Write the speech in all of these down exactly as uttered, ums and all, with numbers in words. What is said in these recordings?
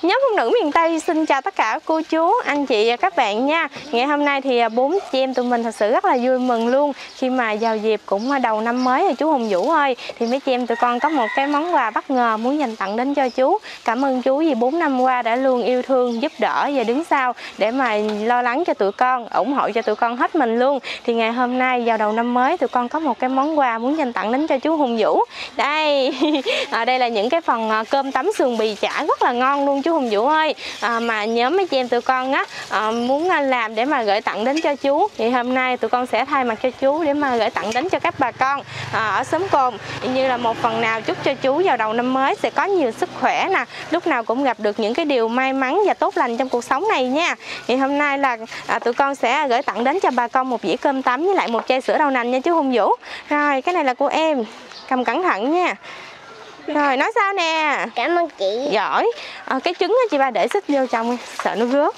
Nhóm phụ nữ miền Tây xin chào tất cả cô chú, anh chị và các bạn nha. Ngày hôm nay thì bốn chị em tụi mình thật sự rất là vui mừng luôn, khi mà vào dịp cũng đầu năm mới rồi chú Hùng Vũ ơi, thì mấy chị em tụi con có một cái món quà bất ngờ muốn dành tặng đến cho chú. Cảm ơn chú vì bốn năm qua đã luôn yêu thương, giúp đỡ và đứng sau để mà lo lắng cho tụi con, ủng hộ cho tụi con hết mình luôn. Thì ngày hôm nay vào đầu năm mới tụi con có một cái món quà muốn dành tặng đến cho chú Hùng Vũ. Đây, ở đây là những cái phần cơm tấm sườn bì chả rất là ngon luôn chú Hùng Vũ ơi. À, mà nhóm mấy chị em tụi con á à, muốn làm để mà gửi tặng đến cho chú, thì hôm nay tụi con sẽ thay mặt cho chú để mà gửi tặng đến cho các bà con à, ở xóm Cồn, như là một phần nào chúc cho chú vào đầu năm mới sẽ có nhiều sức khỏe nè, lúc nào cũng gặp được những cái điều may mắn và tốt lành trong cuộc sống này nha. Thì hôm nay là à, tụi con sẽ gửi tặng đến cho bà con một dĩa cơm tấm với lại một chai sữa đậu nành nha chú Hùng Vũ. Rồi cái này là của em, cầm cẩn thận nha. Rồi nói sao nè? Cảm ơn chị. Giỏi. À, cái trứng đó chị ba để xích vô trong sợ nó rớt.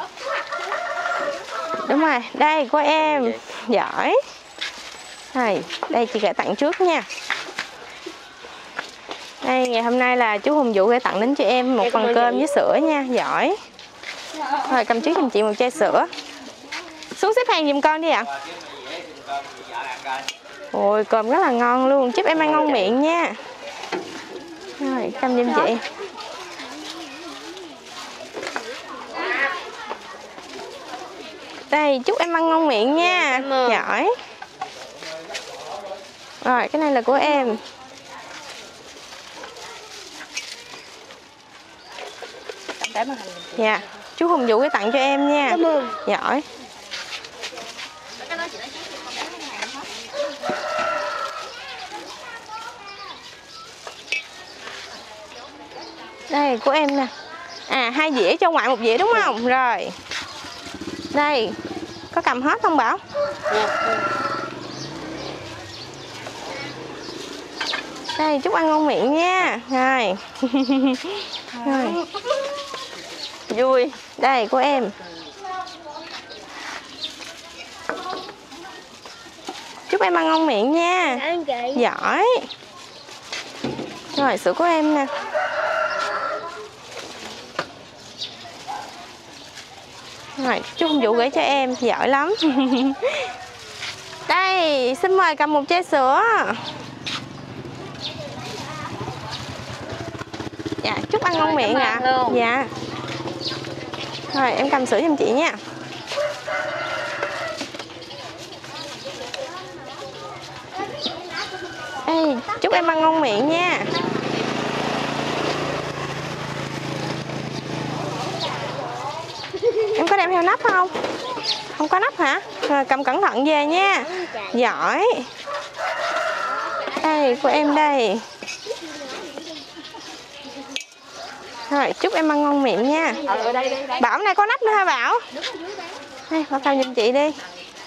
Đúng rồi, đây của em. Giỏi. Rồi, đây chị gửi tặng trước nha. Đây, ngày hôm nay là chú Hùng Vũ gửi tặng đến cho em một phần cơm với sữa nha. Giỏi. Rồi cầm trước giùm chị một chai sữa. Xuống xếp hàng giùm con đi ạ. Ôi cơm rất là ngon luôn, chúc em ăn ngon miệng nha. Rồi, cầm giùm chị. Đây, chúc em ăn ngon miệng nha. Giỏi. Rồi, cái này là của em. Dạ, chú Hùng Vũ gửi tặng cho em nha. Cảm ơn. Giỏi. Đây của em nè. À hai dĩa cho ngoại một dĩa đúng không? Rồi. Đây. Có cầm hết không Bảo? Đây chúc ăn ngon miệng nha. Rồi. Rồi. Vui. Đây của em. Chúc em ăn ngon miệng nha. Giỏi. Rồi sữa của em nè. Rồi, chú Hùng Vũ gửi cho em, giỏi lắm. Đây, xin mời cầm một chai sữa. Dạ, chúc ăn ngon miệng ạ. À. Dạ. Rồi, em cầm sữa giùm chị nha. Đây, chúc em ăn ngon miệng nha. Em có đem theo nắp không? Không có nắp hả? Rồi cầm cẩn thận về nha. Giỏi. Đây của em đây. Rồi chúc em ăn ngon miệng nha. Bảo này có nắp nữa hả Bảo? Đây Bảo cầm giùm chị đi.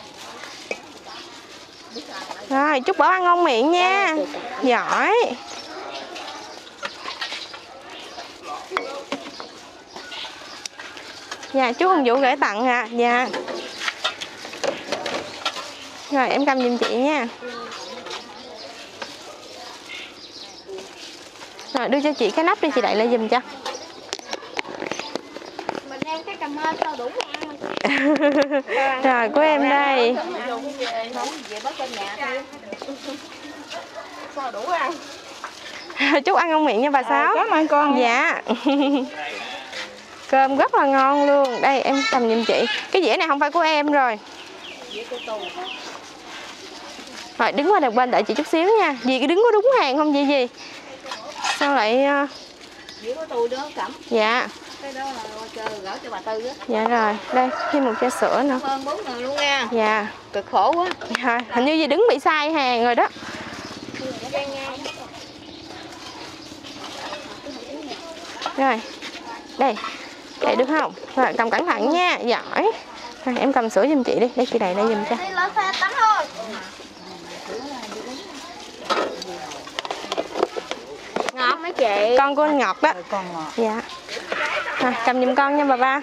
Rồi chúc Bảo ăn ngon miệng nha. Giỏi. Dạ chú Hùng Vũ gửi tặng à. Dạ. Rồi em cầm giùm chị nha. Rồi đưa cho chị cái nắp đi, chị đậy lại giùm cho. Mình đem cái cầm hơi sao đủ ăn. Rồi của em đây. Sao đủ ăn. Chúc ăn ngon miệng nha bà Sáu. Cảm ơn con. Dạ. Cơm rất là ngon luôn. Đây em cầm giùm chị. Cái dĩa này không phải của em rồi. Rồi đứng qua một bên đợi chị chút xíu nha. Dì cái đứng có đúng hàng không chị gì? Sao lại Dĩa của tôi đó cẩm. Dạ. Cái đó là gửi cho bà Tư á. Dạ rồi. Đây thêm một chai sữa nữa. Cảm ơn bốn người luôn nha. Dạ. Cực khổ quá. Rồi hình như dì đứng bị sai hàng rồi đó. Rồi. Đây. Đây được không? Rồi cầm cẩn thận nha. Giỏi. Rồi em cầm sữa giùm chị đi. Đây chị đậy đây giùm cho. Ngọt mấy chị. Con của anh ngọt đó. Con ngọt. Dạ. Rồi cầm giùm con nha bà ba.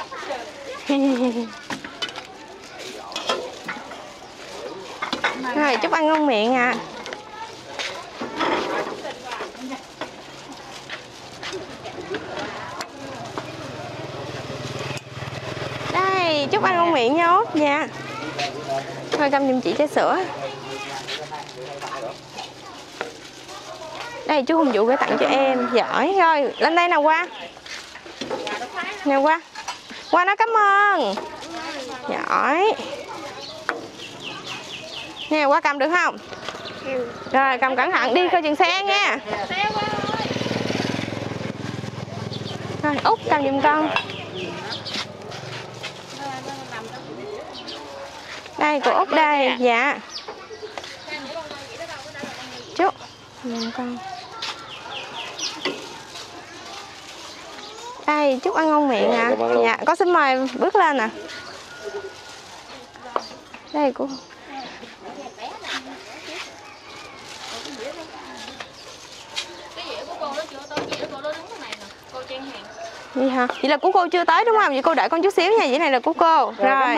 Rồi chúc ăn ngon miệng à. chúc ăn ngon miệng nha Út. Dạ. Thôi cầm giùm chị chai sữa. Đây chú Hùng Vũ gửi tặng cho em. Giỏi. Rồi lên đây nào qua. Nè qua. Qua nói cảm ơn. Giỏi. Nè qua cầm được không? Rồi cầm cẩn thận đi coi chừng xe nha. Rồi Út cầm giùm con. Đây của Út đây. Dạ. Chú giùm con. Đây chúc ăn ngon miệng à. Dạ con xin mời bước lên nè. Đây của gì hả? Vậy là của cô chưa tới đúng không? Vậy cô đợi con chút xíu nha. Vậy này là của cô. Rồi, rồi.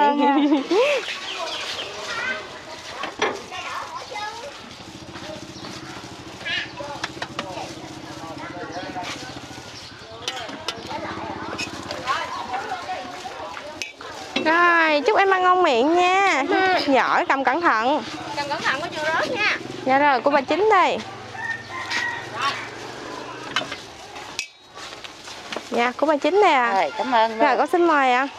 Rồi, chúc em ăn ngon miệng nha. Ừ. Giỏi, cầm cẩn thận. Cầm cẩn thận có chưa rớt nha. Dạ rồi, của bà Chính đây. Dạ, của bà Chính đây à. Rồi, cảm ơn. Rồi, con xin mời ạ. À.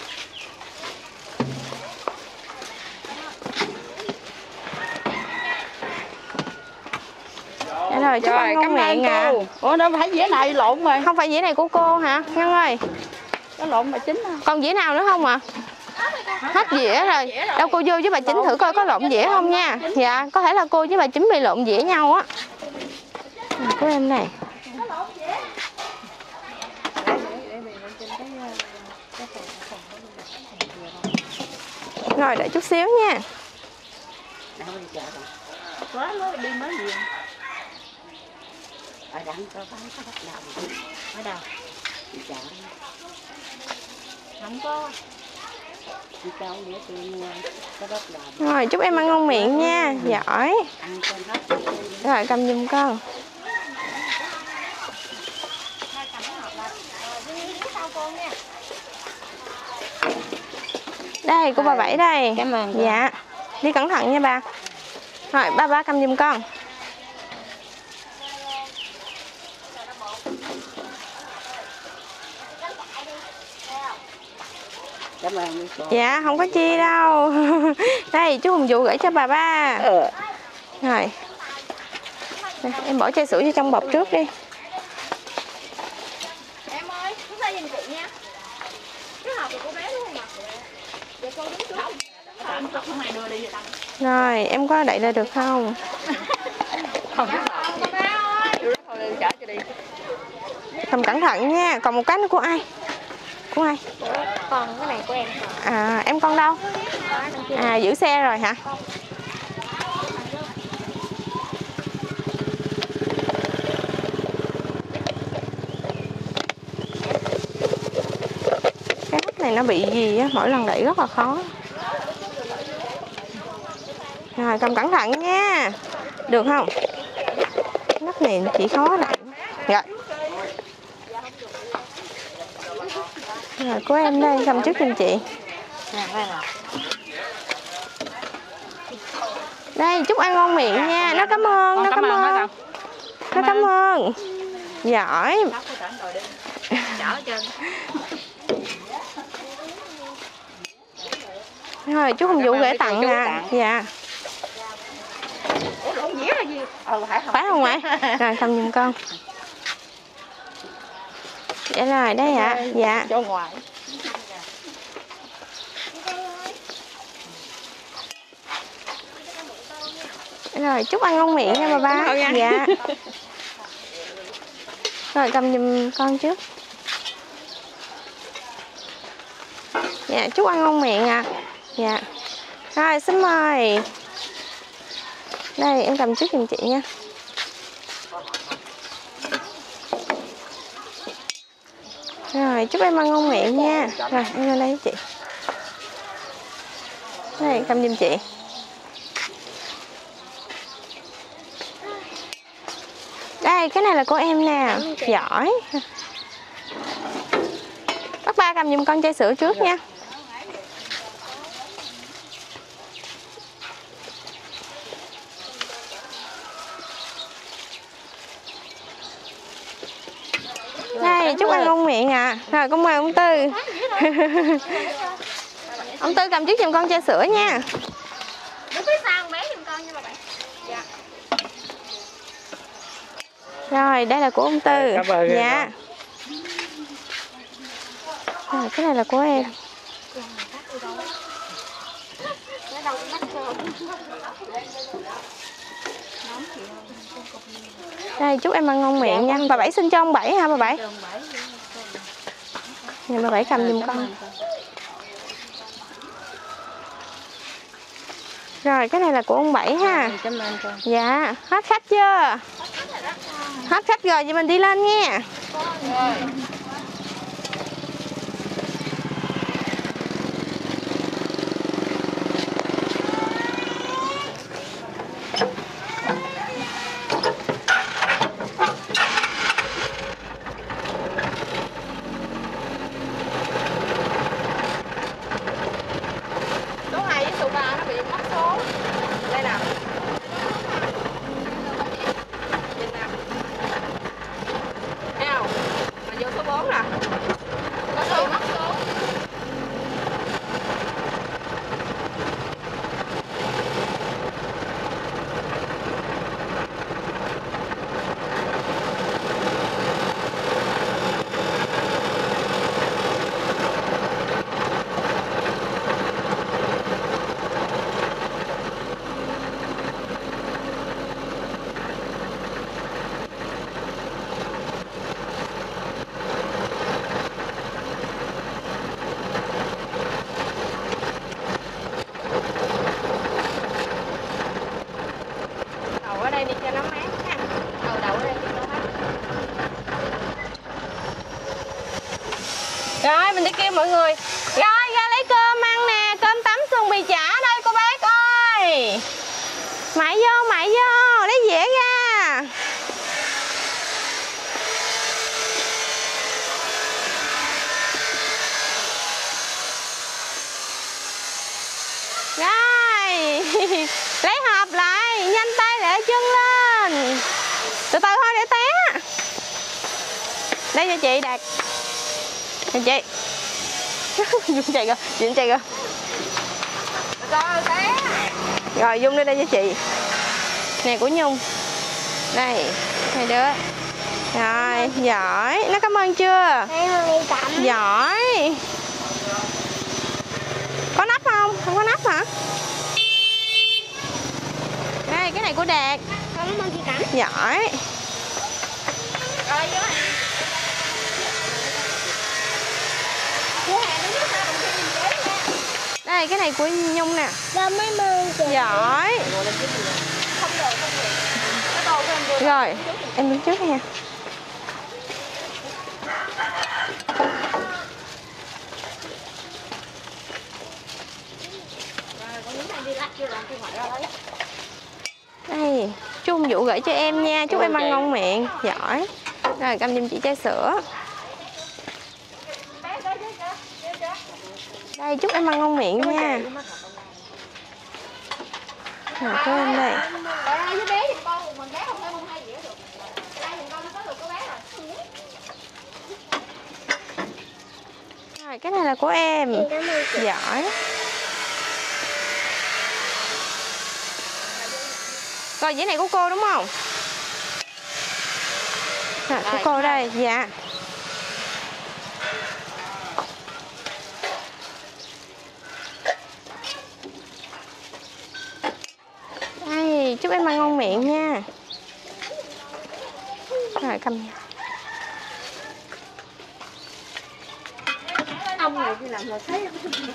Dạ rồi, chúc ăn ngon miệng à. Ủa, nó phải dĩa này lộn rồi. Không phải dĩa này của cô hả? Ngân ơi. Có lộn bà Chính không? Còn dĩa nào nữa không ạ? À? Hết dĩa rồi. Đâu cô vô với bà Chính thử coi có lộn dĩa không nha. Dạ, có thể là cô với bà Chính bị lộn dĩa nhau á. Của em này. Rồi đợi chút xíu nha. Quá mới đi mới gì. Ở đằng có bán có bắt đầu. Ở đâu? Đi chợ. Không có. Đi chợ để tiền có bắt đầu. Rồi chúc em ăn ngon miệng nha. Giỏi. Rồi cầm giùm con. Đây của bà Bảy đây. Cảm ơn. Dạ. Đi cẩn thận nha bà. Rồi ba ba cầm giùm con. Cảm ơn. Dạ không có chi đâu. Đây chú Hùng Vũ gửi cho bà ba. Ừ. Rồi. Đây, em bỏ chai sữa vô trong bọc trước đi. Em ơi, chúng ta nhìn chị nha. Cái hộp của cô bé đúng không ạ? Dạ cô đứng trước. Không ai đưa đi vậy. Rồi em có đậy ra được không? Không biết rồi. Thôi trả cho đi. Cầm cẩn thận nha. Còn một cái nữa của ai? Của ai? Còn cái này của em. À em con đâu? À giữ xe rồi hả? Cái nắp này nó bị gì á, mỗi lần đẩy rất là khó. Rồi cầm cẩn thận nha. Được không? Nắp này chỉ khó đẩy. Rồi. Rồi của em đây, cầm trước giùm chị. Đây chúc ăn ngon miệng nha. Nó cảm ơn, nó cảm ơn. Nó cảm ơn. Giỏi. Rồi chú Hùng Vũ gửi tặng nè. Dạ. Phải không ngoại? Rồi cầm giùm con. Dạ rồi đây ạ. À. Dạ. Cho ngoài. Rồi chúc ăn ngon miệng nha bà ba. Dạ. Rồi cầm giùm con trước. Dạ chúc ăn ngon miệng à. Dạ. Rồi xin mời. Đây em cầm trước giùm chị nha. Rồi chúc em ăn ngon miệng nha. Rồi em lên đây với chị. Đây cầm giùm chị. Đây cái này là của em nè. Giỏi. Bác ba cầm giùm con chai sữa trước nha. chúc ăn ngon miệng à. Rồi con mời ông Tư. Ông Tư cầm trước giùm con chai sữa nha. Đứng phía sau con bé giùm con nha bà bạn. Dạ. Rồi đây là của ông Tư. Cảm ơn. Dạ. Rồi cái này là của em. Đây chúc em ăn ngon miệng nha. Bà Bảy xin cho ông Bảy hả bà Bảy? Nhà bà Bảy cầm giùm con. Rồi cái này là của ông Bảy ha. Cảm ơn con. Dạ, hết khách chưa? Hết khách rồi vậy mình đi lên nha. Số hai với số ba nó bị mất số. Đây nào. Nhìn nào. Thấy không? Mà vô số bốn nè. Có số mất số. Đậu ở đây đi cho nó mát nha. Đậu đậu ở đây đi cho nó mát. Rồi mình đi kêu mọi người. Rồi ra lấy cơm ăn nè. Cơm tấm sườn bì chả đây cô bác ơi. Mại vô mại vô. Lấy dĩa ra. Rồi. Lấy hộp lại. Nhanh tay để chân lên. Từ từ thôi để té. Đây cho chị Đạt. Cho chị. Dung chạy rồi. Dung chạy rồi. Rồi té. Rồi Dung đưa đây cho chị. Nè của Nhung. Đây. Hai đứa. Rồi. Giỏi. Nó cảm ơn chưa? Giỏi. Có nắp không? Không có nắp hả? Đây cái này của Đạt. Cảm ơn chị Cảnh. Giỏi. Rồi vô hàng. Vô hàng đứng trước sau đồng chí nhìn chế nha. Đây cái này của Nhung nè. Cảm ơn chị. Giỏi. Không được không được. Cái đồ của em vừa. Rồi em đứng trước nha. Rồi con đứng này đi lắc chưa làm cái ngoại ra lấy. Đây chú ông Vũ gửi cho em nha. Chúc em ăn ngon miệng. Giỏi. Rồi cầm giùm chị chai sữa. Đây chúc em ăn ngon miệng nha. Rồi cho em đây. Rồi ai với bé giùm con, mình bé không phải bông hai dĩa được. Đây giùm con nó có được của bé rồi. Rồi cái này là của em. Giỏi. Rồi dĩa này của cô đúng không? À, của cô đây. Dạ. Đây chúc em ăn ngon miệng nha. Rồi cầm. Ông này đi làm rồi thấy.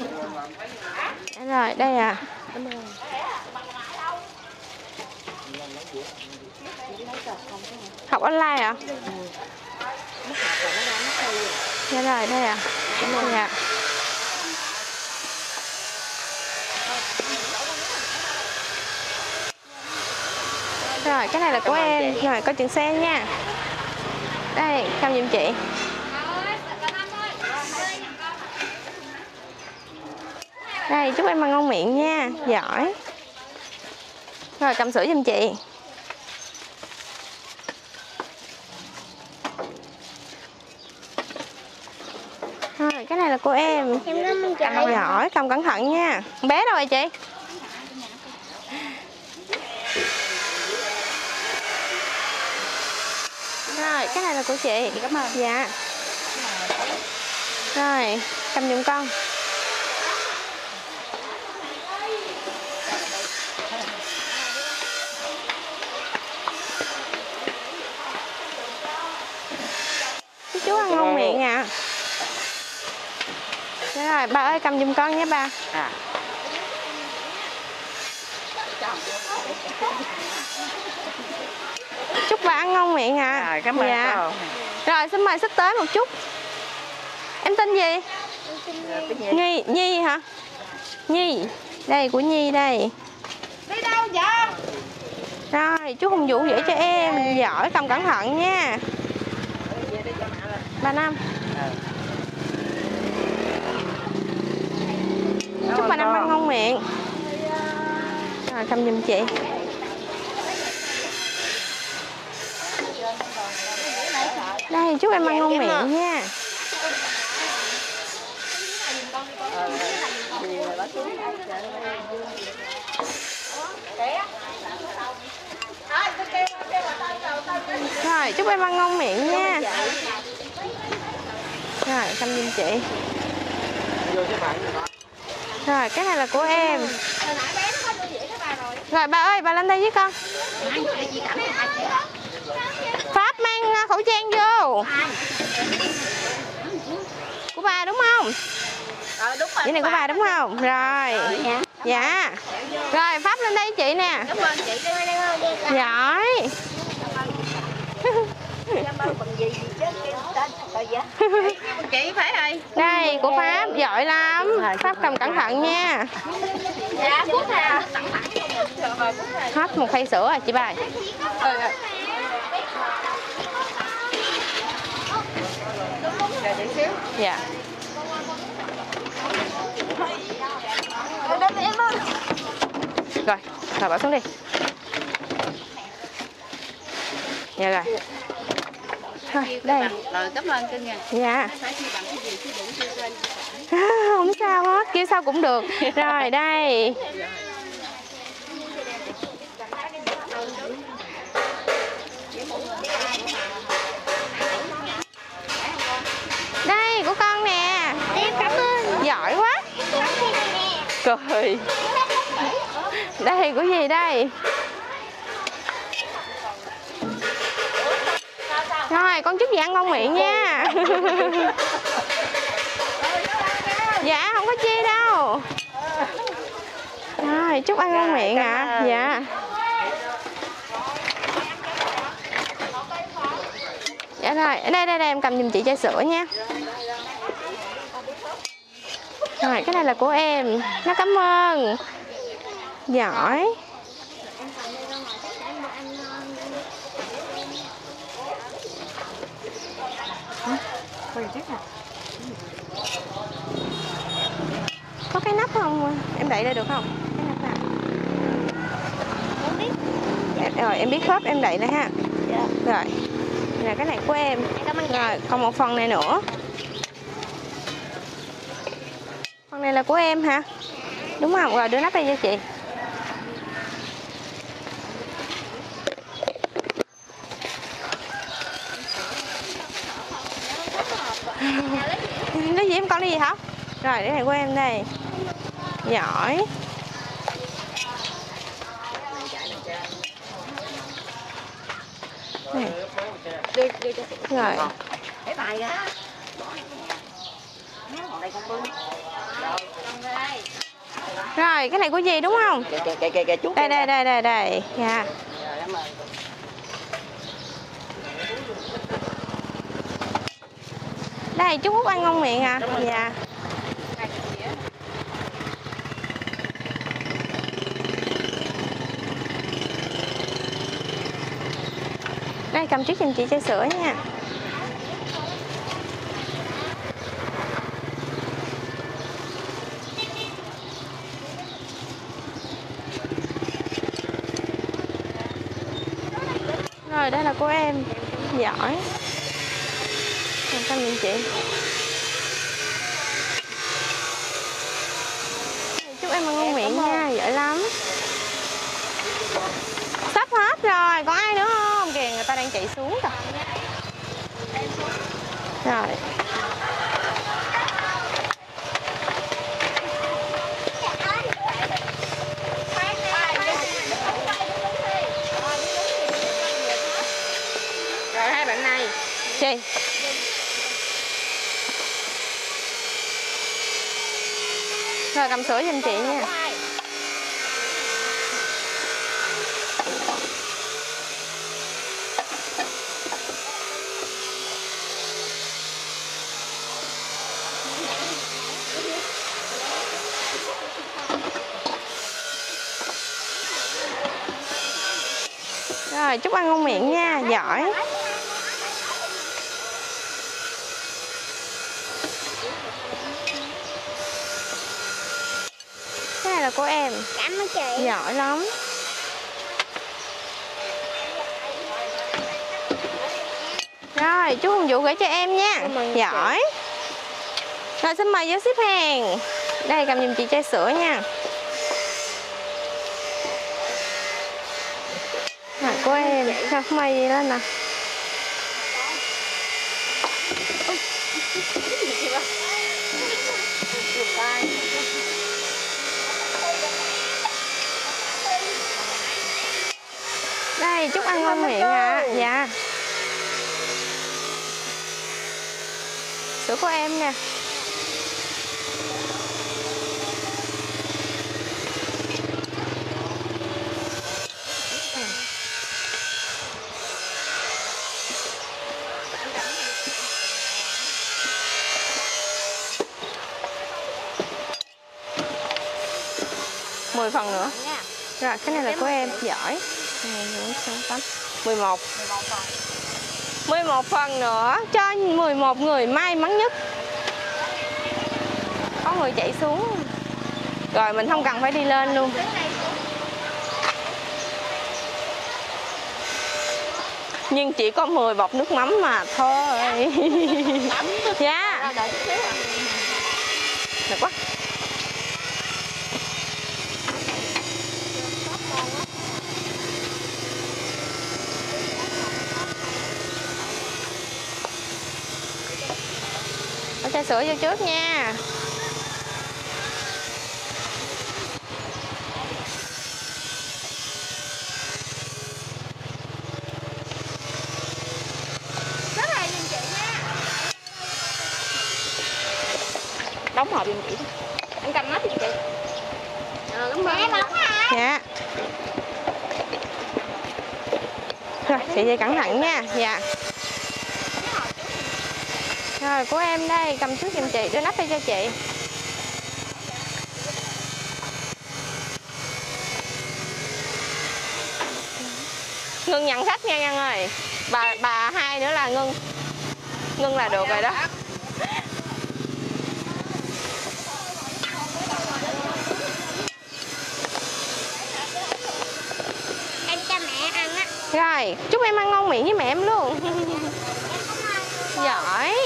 Rồi đây à. Học online à? Dạ rồi đây à. Dạ. Rồi cái này là của em. Rồi có chừng xe nha. Đây cầm giùm chị. Đây chúc em ăn ngon miệng nha. Giỏi. Rồi cầm sữa giùm chị. cái này là của em. Em cảm ơn chị. Giỏi, cầm cẩn thận nha. Bé đâu rồi chị? Rồi, cái này là của chị. Cảm ơn. Dạ. Rồi, cầm giùm con. Chú ăn ngon miệng à. Rồi, bà ơi cầm giùm con nhé ba. À. Chúc bà ăn ngon miệng à. À, cảm ơn dạ. cô. Rồi xin mời xích tới một chút. Em tên gì? Nhi, Nhi hả? Nhi. Đây của Nhi đây. Đi đâu vậy? Rồi, chú Hùng Vũ giữ cho em. Giỏi, cầm cẩn thận nha. Bà Năm. Chúc bà Năm ăn ngon miệng. Rồi, cầm giùm chị. Đây, chúc em ăn ngon miệng nha. Rồi, chúc em ăn ngon miệng nha. Rồi, cầm giùm chị. Rồi, cái này là của em. Rồi, bà ơi, bà lên đây với con. Pháp mang khẩu trang vô. Của bà đúng không? Rồi, đúng rồi. Cái này của bà đúng không? Rồi. Dạ. Dạ. Rồi, Pháp lên đây chị nè. Cảm ơn chị. Giỏi. Chị phải rồi. Đây, của Pháp giỏi lắm. Pháp cầm cẩn thận nha. Dạ, Phúc à. Hết một khay sữa rồi chị bà. Dạ. Rồi, rồi bỏ xuống đi. Dạ rồi. Thôi, đây. Rồi, cảm ơn cưng nha. Dạ. Không sao hết, kêu sao cũng được. Rồi, đây. Đây, của con nè. Cảm ơn. Giỏi quá. Cười. Đây, của gì đây? Rồi, con chúc chị ăn ngon miệng nha. Dạ, không có chi đâu. Rồi, chúc ăn ngon miệng ạ. À. Dạ. Dạ rồi, ở đây, đây, đây, em cầm giùm chị chai sữa nha. Rồi, cái này là của em. Nó cảm ơn. Giỏi. Có cái nắp không? Em đậy đây được không? Cái nắp nào? Không biết. Dạ, rồi em biết khớp em đậy đây ha. Dạ. Rồi. Là cái này của em. Cảm ơn. Rồi, còn một phần này nữa. Phần này là của em hả? Đúng không? Rồi đưa nắp đây cho chị. Lấy gì em con đi gì hả? Rồi, cái này của em đây. Giỏi. Này. Đưa, đưa cho chị. Rồi. Để bài ra. Rồi, cái này của gì đúng không? Kìa, kìa, kìa, chút Đây, đây, đây, đây, đây. Dạ. Đây, chú Út ăn ngon miệng à? Dạ. Đây, cầm trước giùm chị chai sữa nha. Rồi, đây là của em. Giỏi. Cầm cầm giùm chị. chạy xuống rồi. Rồi. Rồi hai bạn này. Chị. Rồi cầm sữa giùm chị nha. Rồi, chúc ăn ngon miệng nha, giỏi. Cái này là của em. Cảm ơn chị. Giỏi lắm. Rồi, chú Hùng Vũ gửi cho em nha. Giỏi. Rồi, xin mời vô ship hàng. Đây, cầm giùm chị chai sữa nha. Rồi, của em. Sao không may gì lên nè. Đây, chúc ăn ngon miệng ạ. À. Dạ. Sữa của em nè. mười phần nữa. Rồi, cái này là của em. Giỏi. mười một. mười một phần nữa cho mười một người may mắn nhất. Có người chạy xuống. Rồi mình không cần phải đi lên luôn. Nhưng chỉ có mười bọc nước mắm mà thôi. Dạ. Được quá. Ở chai sữa vô trước nha. Đóng hộp giùm chị. Anh cầm nó giùm chị. Ờ, cảm ơn. Dạ. Rồi, chị dây cẩn thận nha. Dạ. Rồi, của em đây, cầm trước giùm chị, đưa nắp đây cho chị. Ngưng nhận khách nha Ngân ơi. Bà bà hai nữa là Ngưng. Ngưng là được rồi đó. Em cho mẹ ăn á. Rồi, chúc em ăn ngon miệng với mẹ em luôn. Giỏi.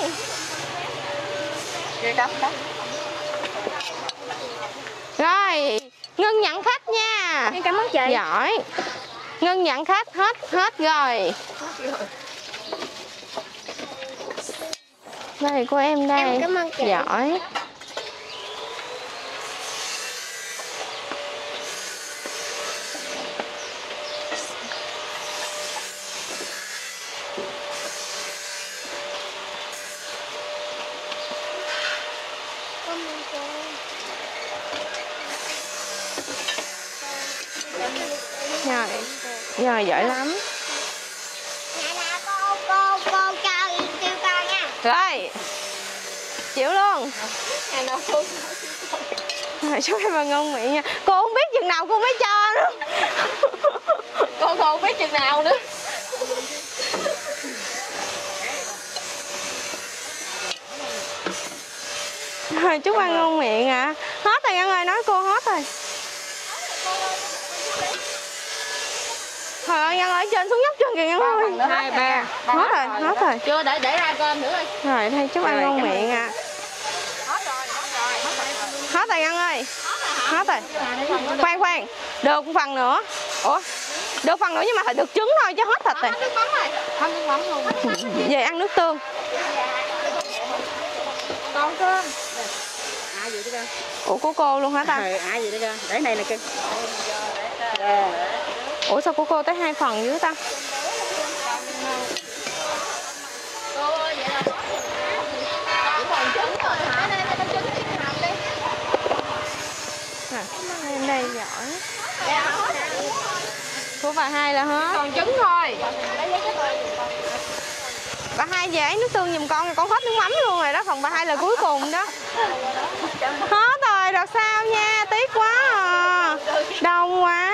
Rồi, Ngân nhận khách nha. Em cảm ơn chị. Giỏi. Ngân nhận khách hết hết rồi. Đây của em đây. Em cảm ơn chị. Giỏi. Rồi, rồi giỏi lắm. Dạ là cô cô cô cho kêu con nha. Rồi, chịu luôn. Rồi, chúc em ăn ngon miệng nha. Cô không biết chừng nào cô mới cho nữa. Cô cô không biết chừng nào nữa. Rồi, chúc ăn ngon miệng ạ. À. Hết rồi Ngân ơi, nói cô hết rồi. Trời ơi, Ngân ở trên xuống nhấp chân kìa Ngân ơi. Hai, ba. Hết rồi, hết rồi. Chưa, để để ra cơm nữa đi. Rồi, đây chúc ăn ngon miệng ạ. À. Hết rồi, hết rồi. Hết rồi Ngân ơi. Hết rồi. Khoan khoan, được một phần nữa. Ủa, Được phần nữa nhưng mà phải được trứng thôi chứ hết thịt rồi. Nước mắm rồi. Không nước mắm luôn. Về ăn nước tương. Còn cơm. À gì đó cơ. Ủa của cô luôn hả ta? Ừ, à gì đó cơ. Để này nè cưng. Ủa sao của cô tới hai phần dữ ta? Em đây giỏi. Của bà hai là hết. Còn trứng thôi. Bà hai về ấy nước tương giùm con, con hết nước mắm luôn rồi đó, phần bà hai là cuối cùng đó. Hết rồi, rồi sao nha, tiếc quá à. Đông quá.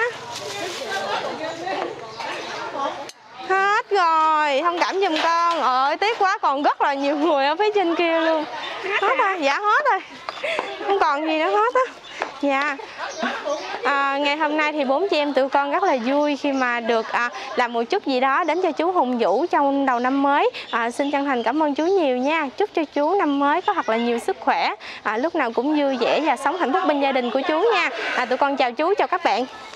Hết rồi, thông cảm giùm con. Ơi tiếc quá, còn rất là nhiều người ở phía trên kia luôn. Hết rồi, dạ hết rồi. Không còn gì nữa hết á. Dạ. À, ngày hôm nay thì bốn chị em tụi con rất là vui khi mà được à, làm một chút gì đó đến cho chú Hùng Vũ trong đầu năm mới. À, xin chân thành cảm ơn chú nhiều nha. Chúc cho chú năm mới có thật là nhiều sức khỏe, à, lúc nào cũng vui vẻ và sống hạnh phúc bên gia đình của chú nha. À, tụi con chào chú, chào các bạn.